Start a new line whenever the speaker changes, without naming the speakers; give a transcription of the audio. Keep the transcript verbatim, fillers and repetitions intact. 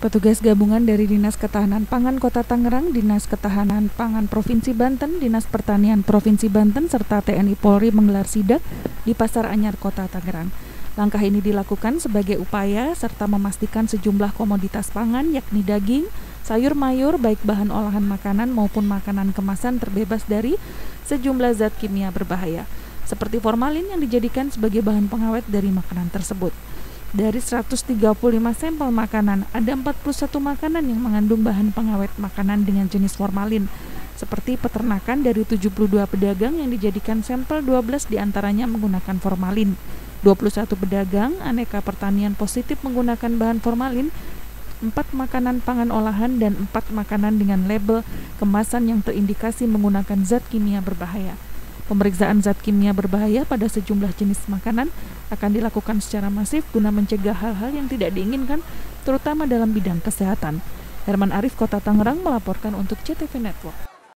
Petugas gabungan dari Dinas Ketahanan Pangan Kota Tangerang, Dinas Ketahanan Pangan Provinsi Banten, Dinas Pertanian Provinsi Banten, serta T N I Polri menggelar sidak di Pasar Anyar Kota Tangerang. Langkah ini dilakukan sebagai upaya serta memastikan sejumlah komoditas pangan yakni daging, sayur mayur, baik bahan olahan makanan maupun makanan kemasan terbebas dari sejumlah zat kimia berbahaya, seperti formalin yang dijadikan sebagai bahan pengawet dari makanan tersebut. Dari seratus tiga puluh lima sampel makanan, ada empat puluh satu makanan yang mengandung bahan pengawet makanan dengan jenis formalin, seperti peternakan dari tujuh puluh dua pedagang yang dijadikan sampel dua belas diantaranya menggunakan formalin. dua puluh satu pedagang aneka pertanian positif menggunakan bahan formalin, empat makanan pangan olahan, dan empat makanan dengan label kemasan yang terindikasi menggunakan zat kimia berbahaya. Pemeriksaan zat kimia berbahaya pada sejumlah jenis makanan akan dilakukan secara masif guna mencegah hal-hal yang tidak diinginkan, terutama dalam bidang kesehatan. Herman Arif, Kota Tangerang, melaporkan untuk C T V Network.